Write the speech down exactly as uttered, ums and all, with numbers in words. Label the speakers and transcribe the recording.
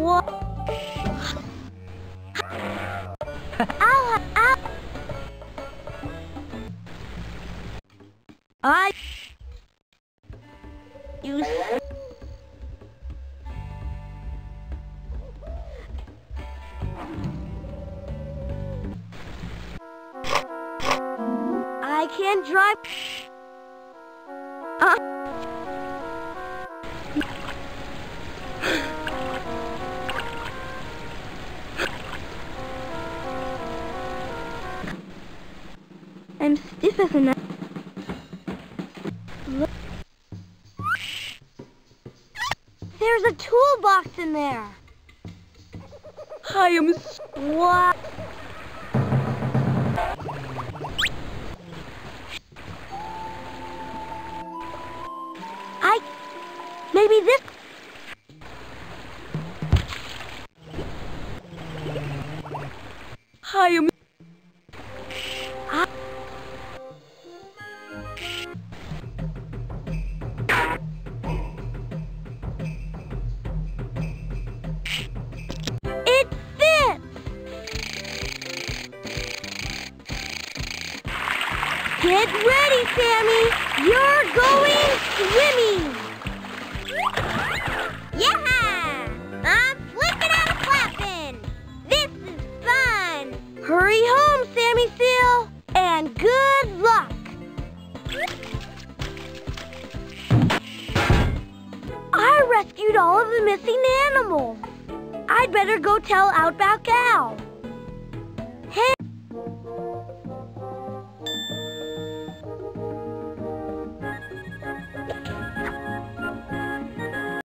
Speaker 1: What? Ow! Ow! I... You... I can't drive... Uh... I'm stiff as an... Look. There's a toolbox in there. I am... What? I... Maybe this... I am... I... It fits! Get ready, Sammy! You're going swimming!
Speaker 2: Yeah! I'm flipping and flapping! This is fun!
Speaker 1: Hurry home, Sammy Seal! And good luck! I rescued all of the missing animals. I'd better go tell Outback Al.